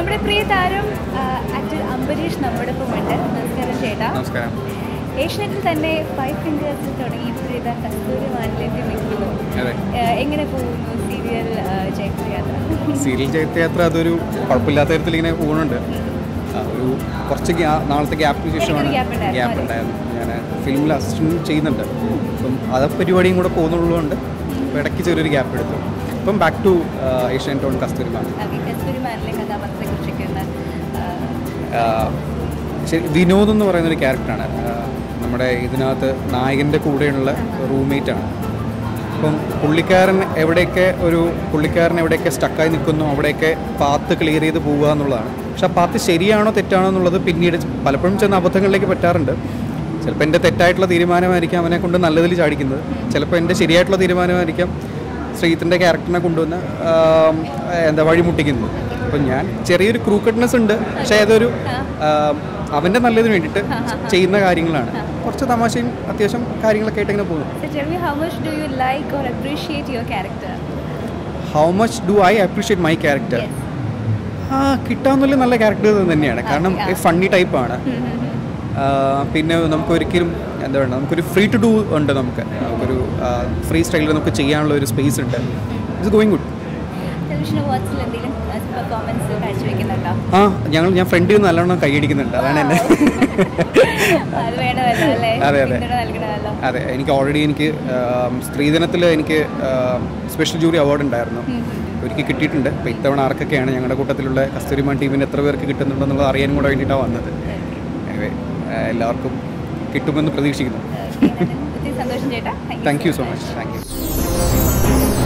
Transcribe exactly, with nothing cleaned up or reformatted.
നമ്മുടെ പ്രിയ താരം ആക്ടർ അംബരീഷ് നമ്മോടൊപ്പമുണ്ട്. നമസ്കാരം ചേട്ടാ. നമസ്കാരം. ഏഷ്യനെറ്റിൽ തന്നെ ഫൈവ് ഫിംഗേഴ്സിൽ തുടങ്ങി ഇപ്പോൾ ഇതാ കസ്തൂരിമാനിലേക്ക് നിൽക്കുന്നു. എങ്ങനെ പോകുന്നു സീരിയൽ ജൈത്രയാത്ര? സീരിയൽ ജൈത്രയാത്ര അതൊരു കുഴപ്പമില്ലാത്ത തരത്തിൽ ഇങ്ങനെ പോകുന്നുണ്ട്. ഒരു കുറച്ച് നാളത്തെ ഗ്യാപ്പിന് ശേഷമാണ് ഗ്യാപ്പ് ഉണ്ടായിരുന്നു. ഞാൻ ഫിലിമിൽ അസിസ്റ്റൻറ്റ് ചെയ്യുന്നുണ്ട്. അപ്പം അത് പരിപാടിയും കൂടെ പോകുന്നുള്ളതുകൊണ്ട് ഇടയ്ക്ക് ചെറിയൊരു ഗ്യാപ്പ് എടുത്തു. ഇപ്പം back to Asianet on Kasthooriman. ശരി, വിനോദ് എന്ന് പറയുന്നൊരു ക്യാരക്ടറാണ്. നമ്മുടെ ഇതിനകത്ത് നായകൻ്റെ കൂടെയുള്ള റൂംമേറ്റാണ്. അപ്പം പുള്ളിക്കാരൻ എവിടെയൊക്കെ ഒരു പുള്ളിക്കാരൻ എവിടെയൊക്കെ സ്റ്റക്കായി നിൽക്കുന്നു അവിടെയൊക്കെ പാത്ത് ക്ലിയർ ചെയ്ത് പോവുക എന്നുള്ളതാണ്. പക്ഷെ ആ പാത്ത് ശരിയാണോ തെറ്റാണോ എന്നുള്ളത് പിന്നീട് പലപ്പോഴും ചെന്ന അബദ്ധങ്ങളിലേക്ക് പറ്റാറുണ്ട്. ചിലപ്പോൾ എൻ്റെ തെറ്റായിട്ടുള്ള തീരുമാനമായിരിക്കാം അവനെ കൊണ്ട് നല്ലതിൽ ചാടിക്കുന്നത്. ചിലപ്പോൾ എൻ്റെ ശരിയായിട്ടുള്ള തീരുമാനമായിരിക്കാം ശ്രീജിത്തിൻ്റെ ക്യാരക്ടറിനെ കൊണ്ടുവന്ന് എന്താ വഴിമുട്ടിക്കുന്നത്. അപ്പം ഞാൻ ചെറിയൊരു ക്രൂക്കഡ്നെസ് ഉണ്ട്, പക്ഷേ അതൊരു അവൻ്റെ നല്ലതിന് വേണ്ടിയിട്ട് ചെയ്യുന്ന കാര്യങ്ങളാണ്. കുറച്ച് തമാശയും അത്യാവശ്യം കാര്യങ്ങളൊക്കെ ആയിട്ട് ഇങ്ങനെ പോകുന്നു. How much do I appreciate my character? ആ കിട്ടാവുന്ന നല്ല ക്യാരക്ടർ തന്നെയാണ്. കാരണം ഫണ്ണി ടൈപ്പാണ്. പിന്നെ നമുക്ക് ഒരിക്കലും എന്താ പറയുക, നമുക്കൊരു ഫ്രീ ടു ഡു ഉണ്ട്. നമുക്ക് നമുക്കൊരു ഫ്രീ സ്റ്റൈലിൽ നമുക്ക് ചെയ്യാനുള്ള ഒരു സ്പേസ് ഉണ്ട്. It's going good. ആ ഞങ്ങൾ ഞാൻ ഫ്രണ്ടിൽ നിന്ന് നല്ലോണം കൈയടിക്കുന്നുണ്ട്. അതാണ് എന്നെ. അതെ അതെ അതെ എനിക്ക് ഓൾറെഡി എനിക്ക് സ്ത്രീദിനത്തിൽ എനിക്ക് സ്പെഷ്യൽ ജൂറി അവാർഡ് ഉണ്ടായിരുന്നു, ഒരിക്കൽ കിട്ടിയിട്ടുണ്ട്. അപ്പോൾ ഇത്തവണ ആർക്കൊക്കെയാണ് ഞങ്ങളുടെ കൂട്ടത്തിലുള്ള കസ്തൂരിമാൻ ടീമിന് എത്ര പേർക്ക് കിട്ടുന്നുണ്ടെന്നുള്ളത് അറിയാനും കൂടെ വേണ്ടിയിട്ടാണ് വന്നത്. എല്ലാവർക്കും കിട്ടുമെന്ന് പ്രതീക്ഷിക്കുന്നു. Thank you so much. Thank U.